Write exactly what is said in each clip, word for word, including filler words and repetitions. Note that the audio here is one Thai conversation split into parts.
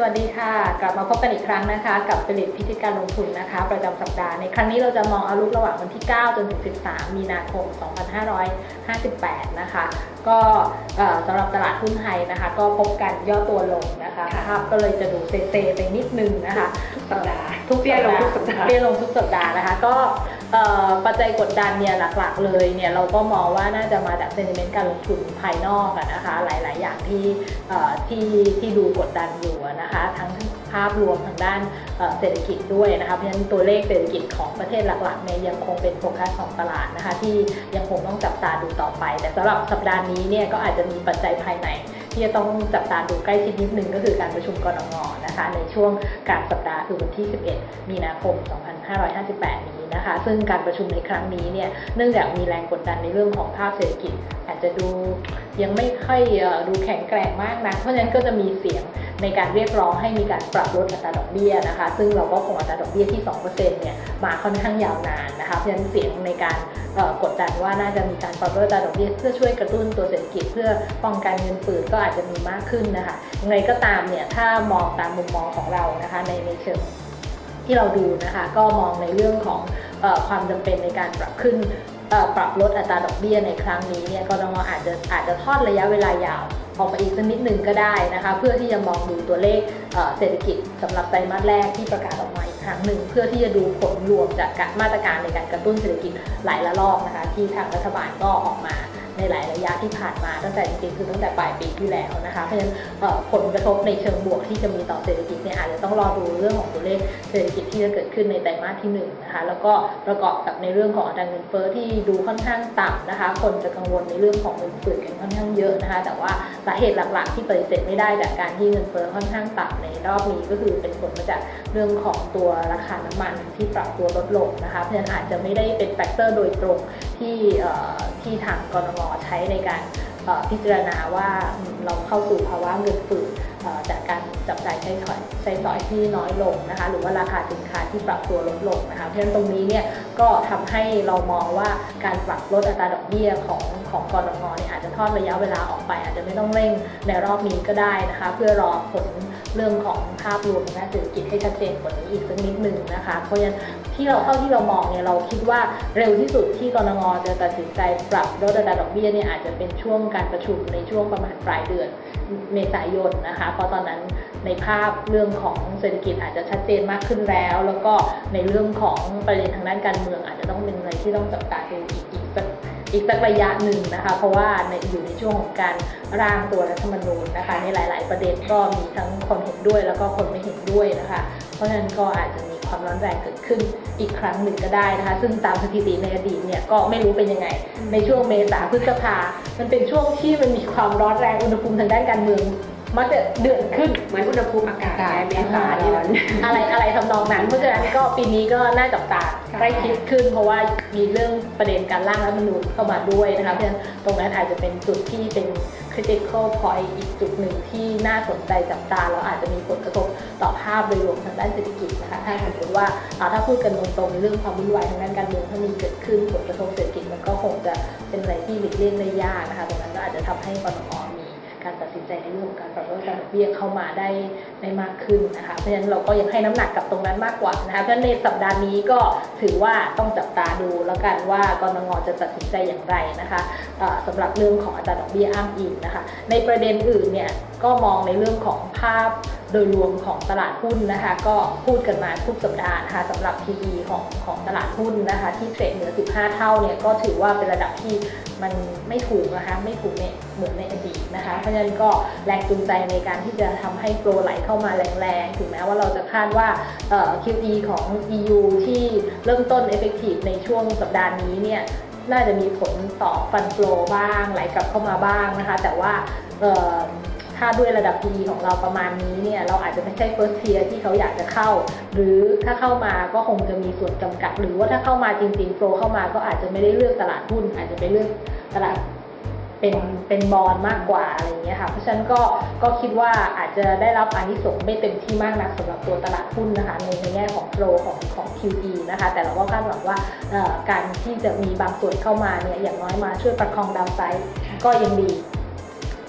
วัสดีค่ะกลับมาพบกันอีกครั้งนะคะกับผลิตพิธีการลงทุนนะคะประจำสัปดาห์ในครั้งนี้เราจะมองอารุระหว่างวันที่เก้าจนถึงสิบสามมีนาคมสองพันห้าร้อยห้าสิบแปดนะคะก็สำหรับตลาดหุ้นไทยนะคะก็พบกันย่อตัวลงนะคะภาพก็เลยจะดูเซเซไปนิดนึงนะคะทุกสัปดาห์ทุกเปี้ยลงทุกสัปดาห์เปี้ยลงทุกสัปดาห์นะคะก็ปัจจัยกดดันเนี่ยหลักๆเลยเนี่ยเราก็มองว่าน่าจะมาจากเซนิเมนต์การลงทุนภายนอกนะคะหลายๆอย่างที่ที่ที่ดูกดดันอยู่นะคะทั้งภาพรวมทางด้านเศรษฐกิจด้วยนะคะเพราะฉะนั้นตัวเลขเศรษฐกิจของประเทศหลักๆเนี่ยยังคงเป็นโฟกัสของตลาดนะคะที่ยังคงต้องจับตาดูต่อไปแต่สำหรับสัปดาห์นี้เนี่ยก็อาจจะมีปัจจัยภายในที่จะต้องจับตาดูใกล้ชิดนิดนึงก็คือการประชุมกนง.นะคะในช่วงกลางสัปดาห์คือวันที่สิบเอ็ดมีนาคมสองพันห้าร้อยห้าสิบแปดนี้นะคะซึ่งการประชุมในครั้งนี้เนี่ยเนื่องจากมีแรงกดดันในเรื่องของภาพเศรษฐกิจอาจจะดูยังไม่ค่อยดูแข็งแกร่งมากนะเพราะฉะนั้นก็จะมีเสียงในการเรียกร้องให้มีการปรับลดอัตราดอกเบี้ยนะคะซึ่งเราก็คงอัตราดอกเบี้ยที่ สองเปอร์เซ็นต์ เนี่ยมาค่อนข้างยาวนานนะคะเพราะฉะนั้นเสียงในการกดดันว่าน่าจะมีการปรับลดอัตราดอกเบี้ยเพื่อช่วยกระตุ้นตัวเศรษฐกิจเพื่อป้องกันเงินฝืดก็อาจจะมีมากขึ้นนะคะยังไงก็ตามเนี่ยถ้ามองตามมุมมองของเรานะคะในในเชิงที่เราดูนะคะก็มองในเรื่องของเอ่อความจำเป็นในการปรับขึ้นปรับลดอัตราดอกเบี้ยในครั้งนี้เนี่ยกนง.อาจจะอาจจะทอดระยะเวลายาวออกไปอีกสักนิดหนึ่งก็ได้นะคะเพื่อที่จะมองดูตัวเลขเศรษฐกิจสำหรับไตรมาสแรกที่ประกาศออกมาอีกครั้งหนึ่งเพื่อที่จะดูผลรวมจากมาตรการในการกระตุ้นเศรษฐกิจหลายระลอกนะคะที่ทางรัฐบาลก็ออกมาในหลายระยะที่ผ่านมาตั้งแต่จริงๆคือตั้งแต่ปลายปีที่แล้วนะคะเพราะฉะนั้นผลกระทบในเชิงบวกที่จะมีต่อเศรษฐกิจเนี่ยอาจจะต้องรอดูเรื่องของตัวเลขเศรษฐกิจที่จะเกิดขึ้นในไตรมาสที่หนึ่งนะคะแล้วก็ประกอบกับในเรื่องของอัตราเงินเฟ้อที่ดูค่อนข้างต่ำนะคะคนจะกังวลในเรื่องของเงินฝืดกันค่อนข้างเยอะนะคะแต่ว่าสาเหตุหลักๆที่ปฏิเสธไม่ได้จากการที่เงินเฟ้อค่อนข้างต่ำในรอบนี้ก็คือเป็นผลมาจากเรื่องของตัวราคาน้ำมันที่ปรับตัวลดลงนะคะเพราะฉะนั้นอาจจะไม่ได้เป็นแฟกเตอร์โดยตรงที่ที่ทางกนง.ใช้ในการพิจารณาว่าเราเข้าสู่ภาวะเงินฝืดจากการจับจ่ายใช้สอยใช้สอยที่น้อยลงนะคะหรือว่าราคาสินค้าที่ปรับตัวลดลงนะคะเพราะฉะนั้นตรงนี้เนี่ยก็ทำให้เรามองว่าการปรับลดอัตราดอกเบี้ยของของกนง.เนี่ยอาจจะทอดระยะเวลาออกไปอาจจะไม่ต้องเร่งในรอบนี้ก็ได้นะคะเพื่อรอผลเรื่องของภาพรวมทางเศรษฐกิจให้ชัดเจนกว่านี้อีกสักนิดนึงนะคะเพราะฉะนั้นที่เราเท่าที่เรามองเนี่ยเราคิดว่าเร็วที่สุดที่กนง.จะตัดสินใจปรับลดอัตราดอกเบี้ยเนี่ยอาจจะเป็นช่วงการประชุมในช่วงประมาณปลายเดือนเมษายนนะคะเพราะตอนนั้นในภาพเรื่องของเศรษฐกิจอาจจะชัดเจนมากขึ้นแล้วแล้วก็ในเรื่องของประเด็นทางด้านการเมืองอาจจะต้องเป็นอะไรที่ต้องจับตาดูอีกอีกสักอีกสักระยะหนึ่งนะคะเพราะว่าในอยู่ในช่วงของการร่างตัวรัฐธรรมนูญนะคะในหลายๆประเด็นก็มีทั้งคนเห็นด้วยแล้วก็คนไม่เห็นด้วยนะคะเพราะฉะนั้นก็อาจจะมีความร้อนแรงเกิดขึ้นอีกครั้งหนึ่งก็ได้นะคะซึ่งตามสถิติในอดีตเนี่ยก็ไม่รู้เป็นยังไงในช่วงเมษาพฤษภามันเป็นช่วงที่มันมีความร้อนแรงอุณหภูมิทางด้านการเมืองมันจะเดือดขึ้นเหมือนอุณหภูมิอากาศในเมษาที่มันอะไรอะไรทำนองนั้นเพราะฉะนั้นก็ปีนี้ก็น่าจับตาใกล้ชิดขึ้นเพราะว่ามีเรื่องประเด็นการร่างรัฐธรรมนูญเข้ามาด้วยนะคะเพราะฉะนั้นตรงนั้นอาจจะเป็นจุดที่เป็น critical point อีกจุดหนึ่งที่น่าสนใจจับตาแล้วอาจจะมีผลกระทบต่อภาพโดยรวมทางด้านเศรษฐกิจนะคะถ้าสมมติว่าถ้าพูดกันตรงๆในเรื่องความวุ่นวายทางด้านการเมืองถ้ามีเกิดขึ้นผลกระทบเศรษฐกิจมันก็คงจะเป็นอะไรที่หลีกเลี่ยงได้ยากนะคะตรงนั้นก็อาจจะทำให้กนง.มีการตัดสินใจในเรื่องของการปรับลดอัตราดอกเบี้ยเข้ามาได้ได้มากขึ้นนะคะเพราะฉะนั้นเราก็ยังให้น้ำหนักกับตรงนั้นมากกว่านะคะเพราะฉะนั้นในสัปดาห์นี้ก็ถือว่าต้องจับตาดูแล้วกันว่ากนง.จะตัดสินใจอย่างไรนะคะสำหรับเรื่องของอัตราดอกเบี้ยอ้างอิงนะคะในประเด็นอื่นเนี่ยก็มองในเรื่องของภาพโดยรวมของตลาดหุ้นนะคะก็พูดกันมาทุกสัปดาห์นะคะสำหรับ พี อี ของของตลาดหุ้นนะคะที่เทรดเหนือสิบห้าเท่าเนี่ยก็ถือว่าเป็นระดับที่มันไม่ถูกนะคะไม่ถูกเนี่ยเหมือนในอดีตนะคะเพราะฉะนั้นก็แรงจูงใจในการที่จะทำให้โฟลว์ไหลเข้ามาแรงๆถึงแม้ว่าเราจะคาดว่า คิว อี ของ อี ยู ที่เริ่มต้น effective ในช่วงสัปดาห์นี้เนี่ยน่าจะมีผลต่อฟันโฟลว์บ้างไหลกลับเข้ามาบ้างนะคะแต่ว่าถ้าด้วยระดับ พี อี ของเราประมาณนี้เนี่ยเราอาจจะไม่ใช่ first tier ที่เขาอยากจะเข้าหรือถ้าเข้ามาก็คงจะมีส่วนจำกัดหรือว่าถ้าเข้ามาจริงๆโฟลว์เข้ามาก็อาจจะไม่ได้เลือกตลาดหุ้นอาจจะไปเลือกตลาดเป็นเป็นบอนด์มากกว่าอะไรอย่างเงี้ยค่ะเพราะฉะนั้นก็ก็คิดว่าอาจจะได้รับอานิสงส์ไม่เต็มที่มากนักสำหรับตัวตลาดหุ้นนะคะในในแง่ของโฟลว์ของของ คิว อี นะคะแต่เราก็คาดหวังว่าการที่จะมีบางส่วนเข้ามาเนี่ยอย่างน้อยมาช่วยประคองดาวไซด์ก็ยังดี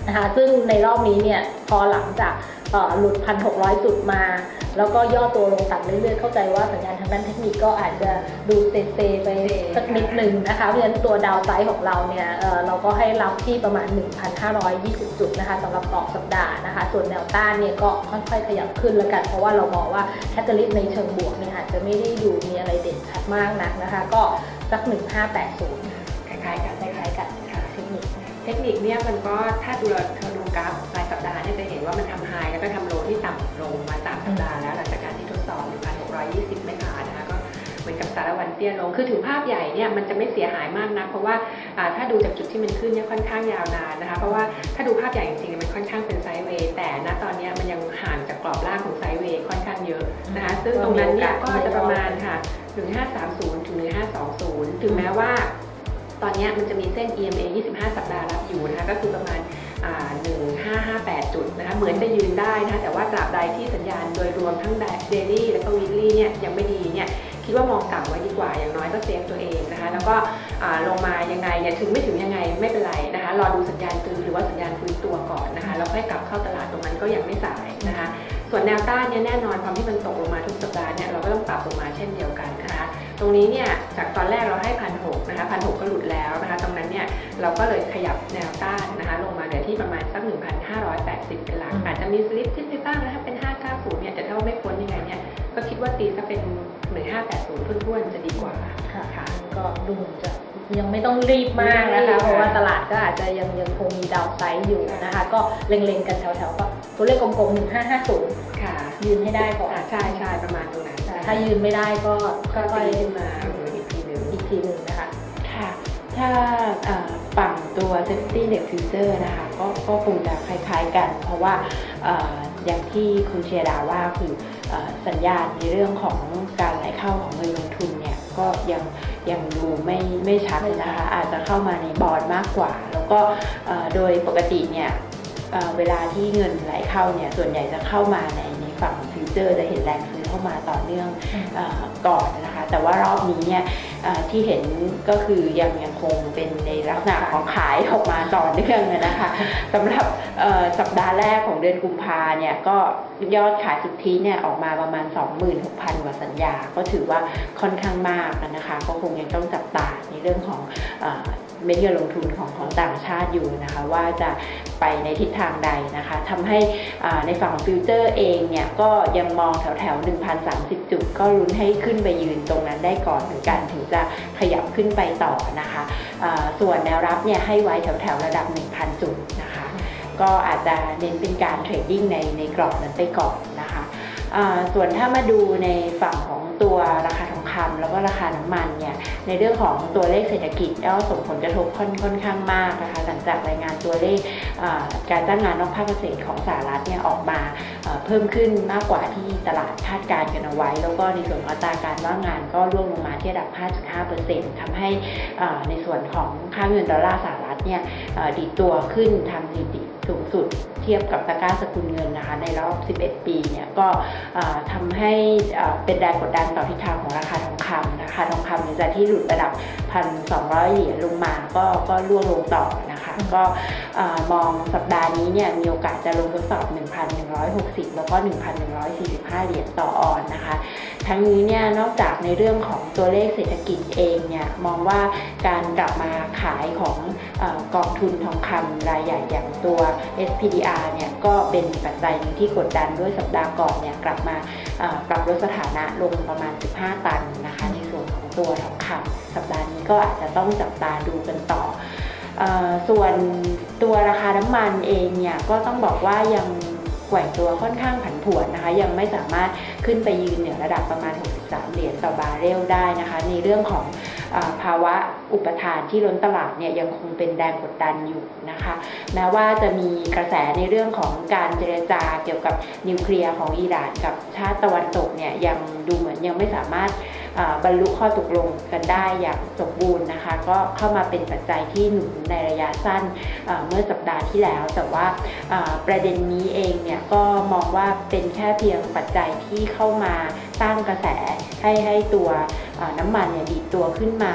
นะคะซึ่งในรอบนี้เนี่ยพอหลังจากหลุด หนึ่งพันหกร้อย จุดมาแล้วก็ย่อตัวลงต่ำเรื่อยๆเข้าใจว่าสัญญาณทางด้านเทคนิคก็อาจจะดูเซเซไปสักนิดนึงนะคะเพราะฉะนั้นตัวดาวไซด์ของเราเนี่ย เ, เราก็ให้รับที่ประมาณ หนึ่งพันห้าร้อยยี่สิบ จุดนะคะสำหรับออกสัปดาห์นะคะส่วนแนวต้านเนี่ยก็ค่อยๆขยับขึ้นแล้วกันเพราะว่าเรามองว่าแคตตาลิสต์ในเชิงบวกเนี่ยอาจจะไม่ได้ดูมีอะไรเด่นชัดมากนักนะคะก็สักหนึ่งพันห้าร้อยแปดสิบคล้ายๆกันคล้ายๆกันค่ะเทคนิคเทคนิคเนี่ยมันก็ถ้าดูเราเธอดูกราฟรายสัปดาห์เนี่ยจะเห็นว่ามันทำไฮแล้วก็ทำโลที่ต่ำลงมาสามสัปดาห์แล้วหลังจากการที่ทดสอบ หนึ่งพันหกร้อยยี่สิบ ไม่ผ่านนะคะก็เหมือนกับสารวันเตี้ยลงคือถึงภาพใหญ่เนี่ยมันจะไม่เสียหายมากนะเพราะว่าถ้าดูจากจุดที่มันขึ้นเนี่ยค่อนข้างยาวนานนะคะเพราะว่าถ้าดูภาพใหญ่จริงๆมันค่อนข้างเป็นไซด์เวย์แต่ณตอนนี้มันยังห่างจากกรอบล่างของไซด์เวย์ค่อนข้างเยอะนะคะซึ่งตรงนั้นเนี่ยก็จะประมาณค่ะหนึ่งพันห้าร้อยสามสิบถึงหนึ่งพันห้าร้อยยี่สิบถึงแม้ว่าตอนนี้มันจะมีเส้น อี เอ็ม เอ ยี่สิบห้า สัปดาห์รับอยู่นะคะก็คือประมาณหนึ่งพันห้าร้อยห้าสิบแปด จุดนะคะเหมือนจะยืนได้นะคะแต่ว่าตราบใดที่สัญญาณโดยรวมทั้ง Daily และก็ Weekly เนี่ยยังไม่ดีเนี่ยคิดว่ามองต่ำไว้ดีกว่าอย่างน้อยก็เซฟตัวเองนะคะแล้วก็ลงมายังไงเนี่ยถึงไม่ถึงยังไงไม่เป็นไรนะคะรอดูสัญญาณซื้อหรือว่าสัญญาณฟื้นตัวก่อนนะคะแล้วค่อยกลับเข้าตลาดตรงนั้นก็ยังไม่สายนะคะส่วนแนวต้านเนี่ยแน่นอนความที่มันตกลงมาทุกสัปดาห์เนี่ยเราก็ต้องปรับลงมาเช่นเดียวกันนะคะตรงนี้เนี่ยจากตอนแรกเราให้พันหกนะคะพันหกก็หลุดแล้วนะคะตรงนั้นเนี่ยเราก็เลยขยับแนวต้านนะคะลงมาเหลือที่ประมาณสัก หนึ่งพันห้าร้อยแปดสิบ เป็นหลักอาจจะมีสลิปขึ้นไปบ้างนะคะเป็นห้าร้อยเก้าสิบเนี่ยแต่ถ้าไม่พ้นยังไงเนี่ยก็คิดว่าตีจะเป็นหนึ่งพันห้าร้อยแปดสิบท้วนๆจะดีกว่าค่ะก็ดูจะยังไม่ต้องรีบมากนะคะเพราะว่าตลาดก็อาจจะยังยังคงมีดาวไซด์อยู่นะคะก็เล็งๆกันแถวๆก็ตัวเลขกลมๆหนึ่งพันห้าร้อยห้าสิบค่ะยืนให้ได้ก่อนใช่ใช่ประมาณตรงนั้นถ้ายืนไม่ได้ก็ค่อยๆขึ้นมาอีกทีหนึ่งอีกทีหนึ่งนะคะค่ะถ้าฝั่งตัว Safety Net Future นะคะก็ก็คงจะคล้ายๆกันเพราะว่าอย่างที่คุณเชียร์ดาว่าคือสัญญาณในเรื่องของการไหลเข้าของเงินลงทุนเนี่ยก็ยังยังดูไม่ไม่ชัดนะคะอาจจะเข้ามาในบอลมากกว่าแล้วก็โดยปกติเนี่ยเวลาที่เงินไหลเข้าเนี่ยส่วนใหญ่จะเข้ามาในในฝั่งฟิวเจอร์จะเห็นแรงซื้อเข้ามาต่อเนื่องก่อนนะคะแต่ว่ารอบนี้เนี่ยที่เห็นก็คือยังยังคงเป็นในลักษณะของขายออกมาต่อเนื่องนะคะสำหรับสัปดาห์แรกของเดือนกุมภาเนี่ยก็ยอดขายสุทธิเนี่ยออกมาประมาณ สองหมื่นหกพัน กว่าสัญญาก็ถือว่าค่อนข้างมากนะคะก็คงยังต้องจับตาในเรื่องของเม็ดเงินลงทุนของของต่างชาติอยู่นะคะว่าจะไปในทิศทางใดนะคะทำให้ในฝั่งฟิวเจอร์เองเนี่ยก็ยังมองแถวแถว หนึ่งพันสามสิบ จุดก็ลุ้นให้ขึ้นไปยืนตรงนั้นได้ก่อนถึงกันถึงจะขยับขึ้นไปต่อนะคะส่วนแนวรับเนี่ยให้ไว้แถวแถวระดับ หนึ่งพัน จุดนะคะก็อาจจะเน้นเป็นการเทรดดิ้งในในกรอบนั้นไปก่อนนะคะส่วนถ้ามาดูในฝั่งของตัวราคาทองคำแล้วก็ราคาน้ำมันเนี่ยในเรื่องของตัวเลขเศรษฐกิจก็ส่งผลกระทบค่อนค่อนข้างมากนะคะหลังจากรายงานตัวเลขการจ้างงานนอกภาคเกษตรของสหรัฐเนี่ยออกมาเพิ่มขึ้นมากกว่าที่ตลาดคาดการณ์กันเอาไว้แล้วก็ในส่วนของอัตราการว่างงานก็ร่วงลงมาที่ระดับ ห้าจุดห้าเปอร์เซ็นต์ ทำให้ในส่วนของค่าเงินดอลลาร์สหรัฐเนี่ยดีดตัวขึ้นทำสถิติสูงสุดเทียบกับตะกร้าสกุลเงินนะคะในรอบสิบเอ็ดปีเนี่ยก็ทำให้เป็นแรงกดดันต่อทิศทางของราคาทองคำนะคะทองคำในจากที่หลุดระดับ หนึ่งพันสองร้อย เหรียญลงมาก็ก็ร่วงลงต่อนะคะก็มองสัปดาห์นี้เนี่ยมีโอกาสจะลงทดสอบ หนึ่งพันหนึ่งร้อยหกสิบ แล้วก็ หนึ่งพันหนึ่งร้อยสี่สิบห้า เหรียญต่อออนนะคะทั้งนี้เนี่ยนอกจากในเรื่องของตัวเลขเศรษฐกิจเองเนี่ยมองว่าการกลับมาขายของกองทุนทองคำรายใหญ่อย่างตัว เอส พี ดี อาร์ เนี่ยก็เป็นปัจจัยหนึ่งที่กดดันด้วยสัปดาห์ก่อนเนี่ยกลับมาปรับลดสถานะลงประมาณสิบห้าตันนะคะในส่วนของตัวทองคำสัปดาห์นี้ก็อาจจะต้องจับตาดูกันต่อส่วนตัวราคาน้ำมันเองเนี่ยก็ต้องบอกว่ายังแกว่งตัวค่อนข้างผันผวนนะคะยังไม่สามารถขึ้นไปยืนเหนือระดับประมาณหกสิบสามเหรียญต่อบาร์เรลได้นะคะในเรื่องของภาวะอุปทานที่ล้นตลาดเนี่ยยังคงเป็นแรงกดดันอยู่นะคะแม้ว่าจะมีกระแสในเรื่องของการเจรจาเกี่ยวกับนิวเคลียร์ของอิหร่านกับชาติตะวันตกเนี่ยยังดูเหมือนยังไม่สามารถบรรลุข้อตกลงกันได้อย่างสมบูรณ์นะคะก็เข้ามาเป็นปัจจัยที่หนุนในระยะสั้นเมื่อสัปดาห์ที่แล้วแต่ว่าประเด็นนี้เองเนี่ยก็มองว่าเป็นแค่เพียงปัจจัยที่เข้ามาสร้างกระแสให้ให้ตัวน้ำมันเนี่ยดีดตัวขึ้นมา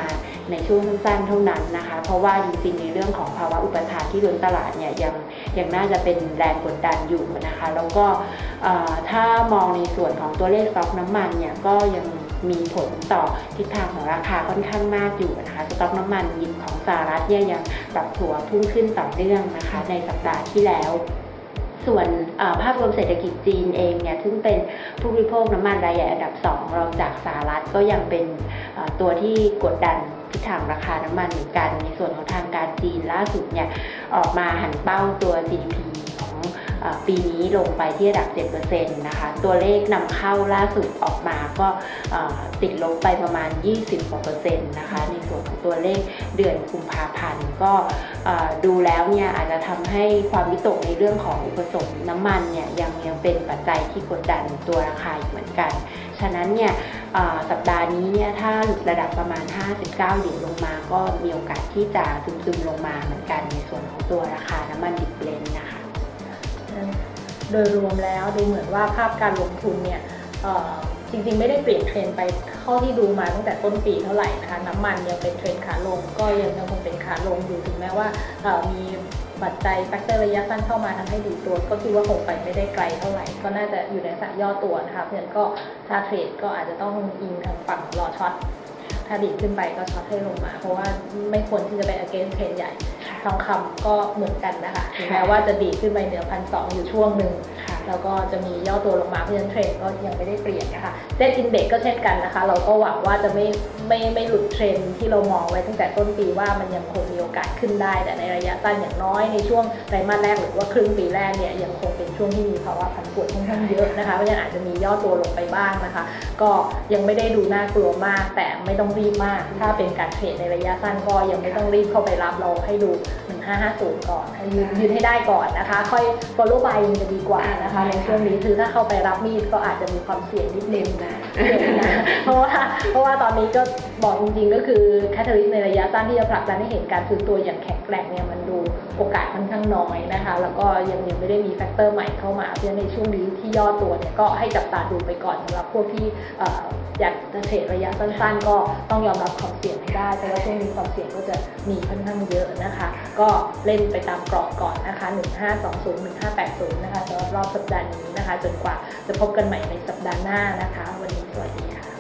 ในช่วงสั้นๆเท่านั้นนะคะเพราะว่าจริงๆในเรื่องของภาวะอุปทานที่ล้นตลาดเนี่ยยังยังน่าจะเป็นแรงกดดันอยู่นะคะแล้วก็ถ้ามองในส่วนของตัวเลขสต็อกน้ำมันเนี่ยก็ยังมีผลต่อทิศทางของราคาค่อนข้างมากอยู่นะคะสต็อกน้ำมันดิบของสหรัฐเนี่ยยังปรับตัวพุ่งขึ้นต่อเนื่องนะคะในสัปดาห์ที่แล้วส่วนภาพรวมเศรษฐกิจจีนเองเนี่ยซึ่งเป็นผู้บริโภคน้ำมันรายใหญ่อันดับสองรองจากสหรัฐก็ยังเป็นตัวที่กดดันทิศทางราคาน้ำมันเหมือนกันในส่วนของทางการจีนล่าสุดเนี่ยออกมาหันเป้าตัว จี ดี พี ของปีนี้ลงไปที่ระดับ เจ็ดเปอร์เซ็นต์ นะคะตัวเลขนำเข้าล่าสุดออกมาก็ติดลบไปประมาณ ยี่สิบกว่าเปอร์เซ็นต์นะคะในส่วนของตัวเลขเดือนกุมภาพันธ์ก็ดูแล้วเนี่ยอาจจะทำให้ความวิตกในเรื่องของอุปสงค์น้ำมันเนี่ยยังยังเป็นปัจจัยที่กดดันตัวราคาเหมือนกันฉะนั้นเนี่ยสัปดาห์นี้เนี่ยถ้าหลุดระดับประมาณห้าสิบเก้าเหรียญลงมาก็มีโอกาสที่จะซึมๆลงมาเหมือนกันในส่วนของตัวราคาน้ำมันดิบเบรนท์นะคะโดยรวมแล้วดูเหมือนว่าภาพการลงทุนเนี่ยจริงๆไม่ได้เปลี่ยนเทรนไปเท่าที่ดูมาตั้งแต่ต้นปีเท่าไหร่นะคะน้ำมันยังเป็นเทรนขาลงก็ยังคงเป็นขาลงอยู่ถึงแม้ว่ามีปัจจัยแฟกเตอร์ระยะสั้นเข้ามาทำให้ดีตัวก็คิดว่าคงไปไม่ได้ไกลเท่าไหร่ก็น่าจะอยู่ในลักษณะย่อตัวนะคะเพราะฉะนั้นก็ถ้าเทรดก็อาจจะต้องอิงทางฝั่งรอช็อตถ้าดีขึ้นไปก็ช็อตให้ลงมาเพราะว่าไม่ควรที่จะไป against เทรนใหญ่ทองคำก็เหมือนกันนะคะถึงแม้ว่าจะดีขึ้นไปเหนือพันสองอยู่ช่วงหนึ่งแล้วก็จะมีย่อตัวลงมาเพราะฉะนั้นเทรนก็ยังไม่ได้เปลี่ยนนะคะเซ็ตอินเด็กซ์ก็เช่นกันนะคะเราก็หวังว่าจะไม่ไม่ไม่หลุดเทรนที่เรามองไว้ตั้งแต่ต้นปีว่ามันยังคงมีโอกาสขึ้นได้แต่ในระยะสั้นอย่างน้อยในช่วงไตรมาสแรกหรือว่าครึ่งปีแรกเนี่ยยังคงเป็นช่วงที่มีภาวะผันผวนค่อนข้างเยอะนะคะเพราะฉะนั้นอาจจะมีย่อตัวลงไปบ้างนะคะก็ยังไม่ได้ดูน่ากลัวมากแต่ไม่ต้องรีบมากถ้าเป็นการเทรดในระยะสั้นก็ยังไม่ต้องรีบเข้าไปรับเราให้ดูหนึ่งห้าห้าศูนย์ก่อนยืนยืนให้ได้ก่อนนะคะค่อย follow by จะดีกว่านะคะในช่วงนี้คือถ้าเข้าไปรับมีดก็อาจจะมีความเสี่ยงนิดนึงนะเพราะว่าเพราะว่าตอนนี้ก็บอกจริงๆก็คือแคทาลิสต์ในระยะสั้นที่จะผลักดันให้เห็นการฟื้นตัวอย่างแข็งแกร่งเนี่ยมันดูโอกาสค่อนข้างน้อยนะคะแล้วก็ยังยังไม่ได้มีแฟกเตอร์ใหม่เข้ามาเพราะฉะนั้นในช่วงนี้ที่ย่อตัวเนี่ยก็ให้จับตาดูไปก่อนสำหรับพวกที่อยากจะเทรดระยะสั้นๆก็ต้องยอมรับความเสี่ยงให้ได้เพราะว่าช่วงนี้ความเสี่ยงก็จะมีค่อนข้างเยอะนะคะก็เล่นไปตามกรอบก่อนนะคะหนึ่งห้าสองศูนย์ หนึ่งห้าแปดศูนย์นะคะสำหรับรอบสัปดาห์นี้นะคะจนกว่าจะพบกันใหม่ในสัปดาห์หน้านะคะวันนี้สวัสดีค่ะ